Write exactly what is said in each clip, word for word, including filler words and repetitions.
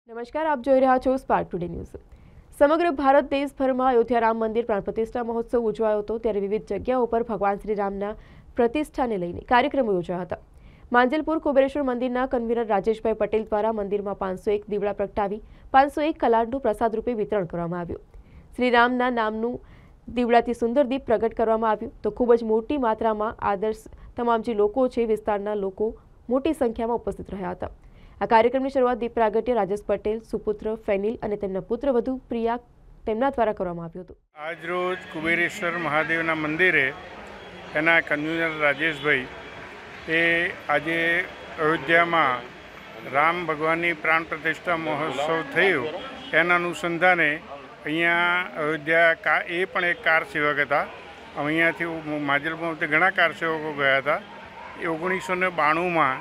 નમસ્કાર, આપ જોઈ રહ્યા છો સ્પાર્ક ટુડે ન્યૂઝ। સમગ્ર ભારત દેશભરમાં અયોધ્યા રામ મંદિર પ્રાણ પ્રતિષ્ઠા મહોત્સવ ઉજવાયો હતો, ત્યારે વિવિધ જગ્યાઓ પર ભગવાન શ્રી રામના પ્રતિષ્ઠાને લઈને કાર્યક્રમો યોજાયા હતા। માંજલપુર કુબેરેશ્વર મંદિરના કન્વીનર રાજેશભાઈ પટેલ દ્વારા મંદિરમાં પાંચસો એક દીવડા પ્રગટાવી પાંચસો એક કલાડનું પ્રસાદ રૂપે વિતરણ કરવામાં આવ્યું। શ્રી રામના નામનું દીવડાથી સુંદર દીપ પ્રગટ કરવામાં આવ્યું તો ખૂબ જ મોટી માત્રામાં આદર્શ તમામ જે લોકો છે વિસ્તારના લોકો મોટી સંખ્યામાં ઉપસ્થિત રહ્યા હતા। આ કાર્યક્રમની શરૂઆત દીપ પ્રાગટ્ય રાજેશ પટેલ, સુપુત્ર ફેનિલ અને તેમના પુત્રવધુ પ્રિયા તેમના દ્વારા કરવામાં આવ્યું હતું। આજ રોજ કુબેરેશ્વર મહાદેવના મંદિરે એના કન્વીનર રાજેશભાઈ એ આજે અયોધ્યામાં રામ ભગવાનની પ્રાણ પ્રતિષ્ઠા મહોત્સવ થયો એના અનુસંધાને અહીંયા અયોધ્યા કા એ પણ એક કાર સેવક હતા। અહીંયાથી માજલપુરથી ઘણા કાર સેવકો ગયા હતા। એ ઓગણીસો ને બાણુંમાં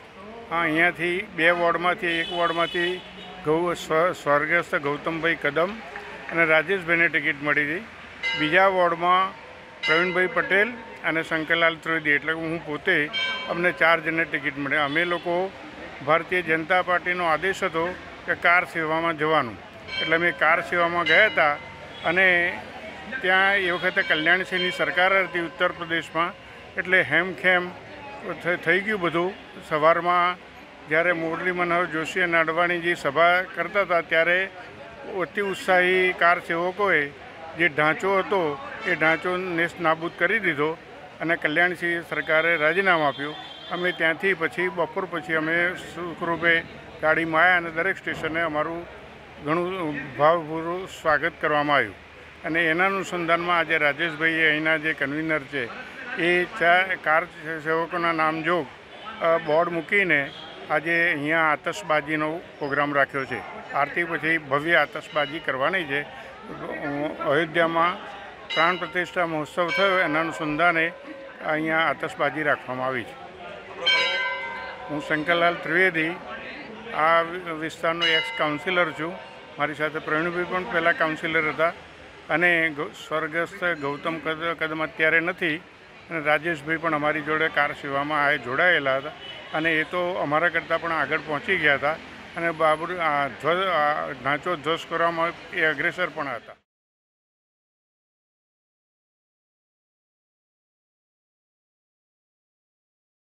અહીંયાથી બે વોર્ડમાંથી એક વોર્ડમાંથી ગૌ સ્વર્ગસ્થ ગૌતમભાઈ કદમ અને રાજેશભાઈને ટિકિટ મળી હતી। બીજા વોર્ડમાં પ્રવીણભાઈ પટેલ અને શંકરલાલ ત્રિવેદી એટલે હું પોતે અમને ચાર જણને ટિકિટ મળી। અમે લોકો ભારતીય જનતા પાર્ટીનો આદેશ હતો કે કાર સેવામાં જવાનું, એટલે અમે કાર સેવામાં ગયા હતા। અને ત્યાં એ વખતે કલ્યાણસિંહની સરકાર હતી ઉત્તર પ્રદેશમાં, એટલે હેમખેમ થઈ ગયું બધું। સવારમાં જ્યારે મુરલી મનોહર જોશી અને અડવાણીજી સભા કરતા હતા ત્યારે અતિ ઉત્સાહી કાર સેવકોએ જે ઢાંચો હતો એ ઢાંચો નેસ્ત નાબૂદ કરી દીધો અને કલ્યાણસિંહ સરકારે રાજીનામું આપ્યું। અમે ત્યાંથી પછી બપોર પછી અમે સુખરૂપે ગાડીમાં આવ્યા અને દરેક સ્ટેશને અમારું ઘણું ભાવપૂર્વક સ્વાગત કરવામાં આવ્યું। અને એના અનુસંધાનમાં આજે રાજેશભાઈએ અહીંના જે કન્વીનર છે એ ચા કાર સેવકોના નામજોગ બોર્ડ મૂકીને આજે અહીંયા આતશબાજીનો પ્રોગ્રામ રાખ્યો છે। આરતી પછી ભવ્ય આતશબાજી કરવાની છે। અયોધ્યામાં પ્રાણ પ્રતિષ્ઠા મહોત્સવ થયો એના અનુસંધાને અહીંયા આતશબાજી રાખવામાં આવી છે। હું શંકરલાલ ત્રિવેદી આ વિસ્તારનો એક્સ કાઉન્સિલર છું। મારી સાથે પ્રવીણભાઈ પણ પહેલાં કાઉન્સિલર હતા અને સ્વર્ગસ્થ ગૌતમ કદમ અત્યારે નથી અને રાજેશભાઈ પણ અમારી જોડે કાર સેવામાં આ જોડાયેલા હતા અને એ તો અમારા કરતાં પણ આગળ પહોંચી ગયા હતા અને બાબુ ધ્વજ ઢાંચો ધ્વજ કરવામાં એ અગ્રેસર પણ હતા।